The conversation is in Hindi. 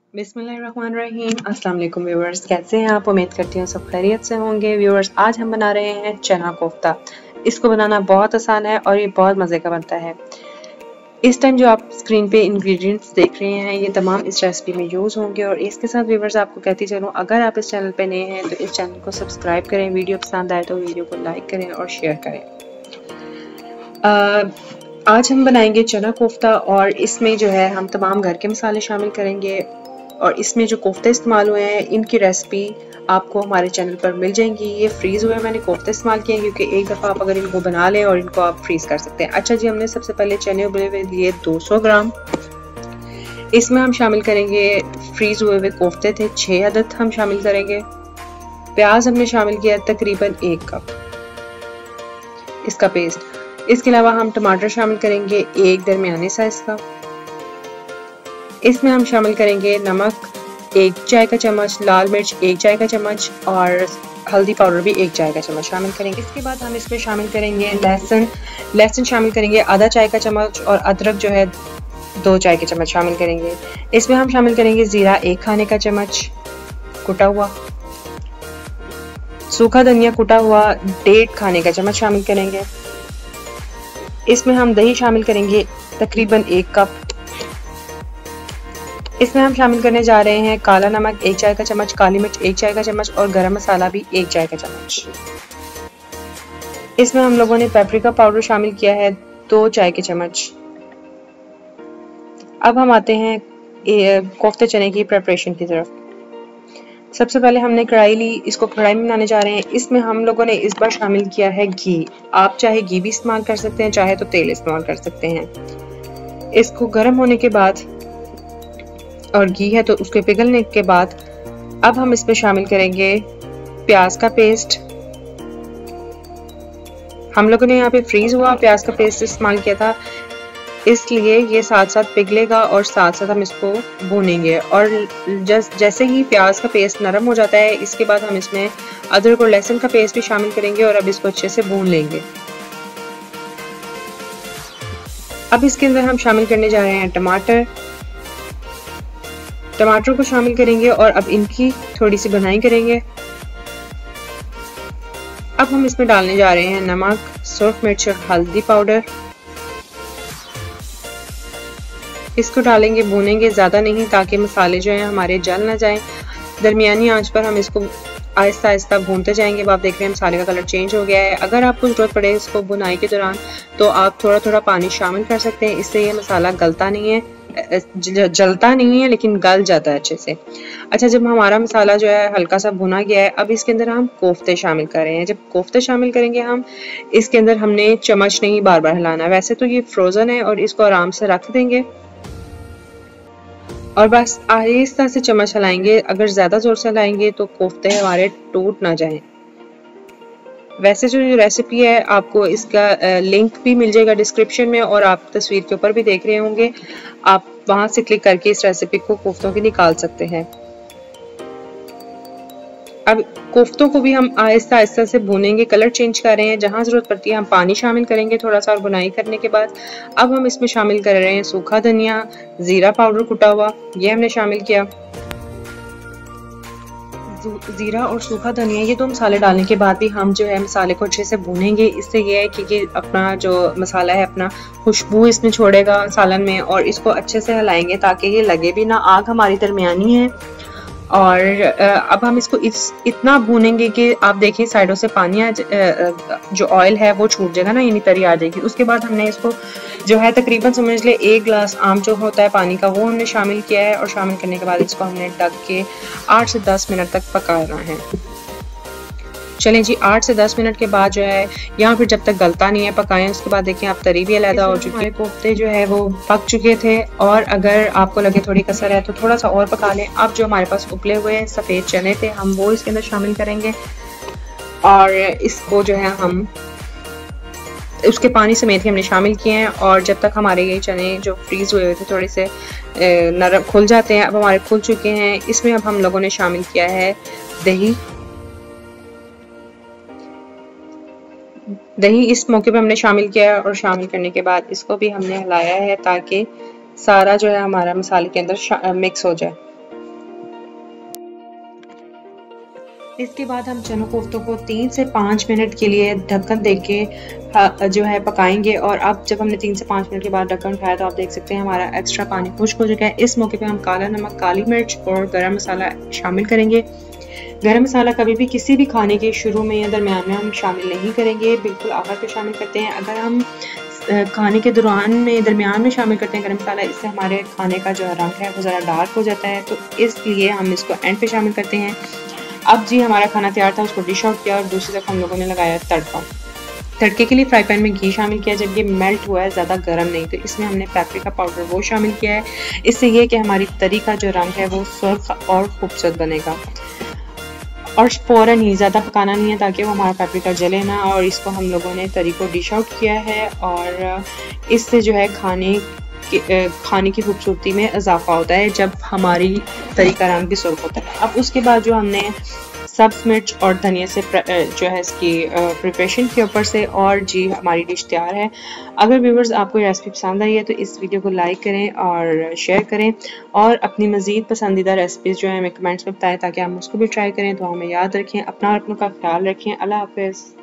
बिस्मिल्लाहिर्रहमानिर्रहीम। अस्सलाम वालेकुम व्यूअर्स, कैसे हैं आप? उम्मीद करती हूँ सब खैरियत से होंगे। व्यूअर्स, आज हम बना रहे हैं चना कोफ्ता। इसको बनाना बहुत आसान है और ये बहुत मज़े का बनता है। इस टाइम जो आप स्क्रीन पे इंग्रेडिएंट्स देख रहे हैं ये तमाम इस रेसिपी में यूज़ होंगे। और इसके साथ व्यूअर्स आपको कहती चलूँ, अगर आप इस चैनल पे नए हैं तो इस चैनल को सब्सक्राइब करें, वीडियो पसंद आए तो वीडियो को लाइक करें और शेयर करें। आज हम बनाएंगे चना कोफ्ता और इसमें जो है हम तमाम घर के मसाले शामिल करेंगे। और इसमें जो कोफ्ते इस्तेमाल हुए हैं इनकी रेसिपी आपको हमारे चैनल पर मिल जाएंगी। ये फ्रीज़ हुए मैंने कोफ्ते इस्तेमाल किए हैं क्योंकि एक दफ़ा आप अगर इनको बना लें और इनको आप फ्रीज़ कर सकते हैं। अच्छा जी, हमने सबसे पहले चने उबले हुए लिए 200 ग्राम। इसमें हम शामिल करेंगे फ्रीज़ हुए हुए कोफ्ते थे 6 अदद हम शामिल करेंगे। प्याज हमने शामिल किया तकरीबन 1 कप इसका पेस्ट। इसके अलावा हम टमाटर शामिल करेंगे 1 दरमियाने साइज का। इसमें हम शामिल करेंगे नमक 1 चाय का चम्मच, लाल मिर्च 1 चाय का चम्मच और हल्दी पाउडर भी 1 चाय का चम्मच शामिल करेंगे। इसके बाद हम इसमें शामिल करेंगे लहसुन शामिल करेंगे आधा चाय का चम्मच और अदरक जो है 2 चाय के चम्मच शामिल करेंगे। इसमें हम शामिल करेंगे जीरा 1 खाने का चम्मच कुटा हुआ, सूखा धनिया कुटा हुआ 1.5 खाने का चम्मच शामिल करेंगे। इसमें हम दही शामिल करेंगे तकरीबन 1 कप। इसमें हम शामिल करने जा रहे हैं काला नमक 1 चाय का चम्मच, काली मिर्च 1 चाय का चम्मच और गरम मसाला भी 1 चाय का चम्मच। इसमें हम लोगों ने पेपरिका पाउडर शामिल किया है 2 चाय के चम्मच। अब हम आते हैं कोफ्ते चने की प्रिपरेशन की तरफ। सबसे पहले हमने कढ़ाई ली, इसको कढ़ाई में बनाने जा रहे हैं। इसमें हम लोगों ने इस बार शामिल किया है घी। आप चाहे घी भी इस्तेमाल कर सकते हैं, चाहे तो तेल इस्तेमाल कर सकते हैं। इसको गर्म होने के बाद और घी है तो उसके पिघलने के बाद अब हम इसमें शामिल करेंगे प्याज का पेस्ट। हम लोगों ने यहाँ पे फ्रीज हुआ प्याज का पेस्ट इस्तेमाल किया था, इसलिए ये साथ साथ पिघलेगा और साथ साथ हम इसको भूनेंगे। और जैसे ही प्याज का पेस्ट नरम हो जाता है इसके बाद हम इसमें अदरक और लहसुन का पेस्ट भी शामिल करेंगे और अब इसको अच्छे से भून लेंगे। अब इसके अंदर हम शामिल करने जा रहे हैं टमाटर को शामिल करेंगे और अब इनकी थोड़ी सी भुनाई करेंगे। अब हम इसमें डालने जा रहे हैं नमक, सुर्ख मिर्च और हल्दी पाउडर। इसको डालेंगे, भूनेंगे, ज़्यादा नहीं ताकि मसाले जो हैं हमारे जल ना जाएं। दरमियानी आंच पर हम इसको आहिस्ता आहिस्ता भूनते जाएंगे। अब आप देख रहे हैं मसाले का कलर चेंज हो गया है। अगर आपको ज़रूरत पड़े इसको भुनाई के दौरान तो आप थोड़ा थोड़ा पानी शामिल कर सकते हैं, इससे ये मसाला गलता नहीं है, जलता नहीं है लेकिन गल जाता है अच्छे से। अच्छा, जब हमारा मसाला जो है हल्का सा भुना गया है अब इसके अंदर हम कोफ्ते शामिल कर रहे हैं। जब कोफ्ते शामिल करेंगे हम इसके अंदर हमने चम्मच नहीं बार बार हिलाना। वैसे तो ये फ्रोजन है और इसको आराम से रख देंगे और बस आहिस्ता से चम्मच हिलाएंगे। अगर ज़्यादा ज़ोर से हिलाएंगे तो कोफ्ते हमारे टूट ना जाएं। वैसे जो रेसिपी है आपको इसका लिंक भी मिल जाएगा डिस्क्रिप्शन में और आप तस्वीर के ऊपर भी देख रहे होंगे। आप वहां से क्लिक करके इस रेसिपी को कोफ्तों की निकाल सकते हैं। अब कोफ्तों को भी हम आहिस्ता आहिस्ता से भूनेंगे, कलर चेंज कर रहे हैं। जहां जरूरत पड़ती है हम पानी शामिल करेंगे थोड़ा सा और भुनाई करने के बाद अब हम इसमें शामिल कर रहे हैं सूखा धनिया, जीरा पाउडर कुटा हुआ, ये हमने शामिल किया। जीरा और सूखा धनिया ये 2 मसाले डालने के बाद भी हम जो है मसाले को अच्छे से भूनेंगे। इससे ये है कि ये अपना जो मसाला है अपना खुशबू इसमें छोड़ेगा सालन में और इसको अच्छे से हिलाएंगे ताकि ये लगे भी ना। आग हमारी दरमियानी है और अब हम इसको इतना भूनेंगे कि आप देखें साइडों से पानी जो ऑयल है वो छूट जाएगा ना, यानी तरी आ जाएगी। उसके बाद हमने इसको जो है तकरीबन समझ ले 1 गिलास आम जो होता है पानी का वो हमने शामिल किया है और शामिल करने के बाद इसको हमने ढक के 8 से 10 मिनट तक पकाना है। चलें जी, 8 से 10 मिनट के बाद जो है या फिर जब तक गलता नहीं है पकाएं। उसके बाद देखें आप तरी भी अलग हो चुकी है, कोफ्ते जो है वो पक चुके थे। और अगर आपको लगे थोड़ी कसर है तो थोड़ा सा और पका लें। अब जो hमारे पास उबले हुए सफ़ेद चने थे हम वो इसके अंदर शामिल करेंगे और इसको जो है हम उसके पानी समेत ही हमने शामिल किए हैं। और जब तक हमारे ये चने जो फ्रीज हुए थे थोड़े से नरम खुल जाते हैं, अब हमारे खुल चुके हैं। इसमें अब हम लोगों ने शामिल किया है दही इस मौके पे हमने शामिल किया है और शामिल करने के बाद इसको भी हमने हिलाया है ताकि सारा जो है हमारा मसाले के अंदर मिक्स हो जाए। इसके बाद हम चनों कोफ्तों को 3 से 5 मिनट के लिए ढक्कन दे के जो है पकाएंगे। और अब जब हमने 3 से 5 मिनट के बाद ढक्कन उठाया तो आप देख सकते हैं हमारा एक्स्ट्रा पानी खुश्क हो चुका है। इस मौके पे हम काला नमक, काली मिर्च और गरम मसाला शामिल करेंगे। गरम मसाला कभी भी किसी भी खाने के शुरू में या दरमियान में हम शामिल नहीं करेंगे, बिल्कुल आखिर पे शामिल करते हैं। अगर हम खाने के दौरान में दरमियान में शामिल करते हैं गरम मसाला, इससे हमारे खाने का जो रंग है वो ज़रा डार्क हो जाता है, तो इसलिए हम इसको एंड पे शामिल करते हैं। अब जी हमारा खाना तैयार था, उसको डिश आउट किया और दूसरी तरफ हम लोगों ने लगाया तड़का। तड़के के लिए फ्राई पैन में घी शामिल किया। जब ये मेल्ट हुआ है, ज़्यादा गर्म नहीं, तो इसमें हमने पेपरिका पाउडर वो शामिल किया है। इससे ये कि हमारी तरी का जो रंग है वो सुर्ख और खूबसूरत बनेगा। और फ़ौरन ही, ज़्यादा पकाना नहीं है ताकि वो हमारा पेपरिका जले ना। और इसको हम लोगों ने तरी को डिश आउट किया है और इससे जो है खाने की खूबसूरती में इजाफा होता है जब हमारी तरी का रंग भी सुर्ख होता है। अब उसके बाद जो हमने सब्ज मिर्च और धनिया से जो है इसकी प्रिपरेशन के ऊपर से, और जी हमारी डिश तैयार है। अगर व्यूवर्स आपको रेसिपी पसंद आई है तो इस वीडियो को लाइक करें और शेयर करें, और अपनी मज़ीद पसंदीदा रेसिपीज़ जो है हमें कमेंट्स में बताएं ताकि हम उसको भी ट्राई करें। तो हमें याद रखें, अपना और अपनों का ख्याल रखें। अल्लाह हाफ़िज़।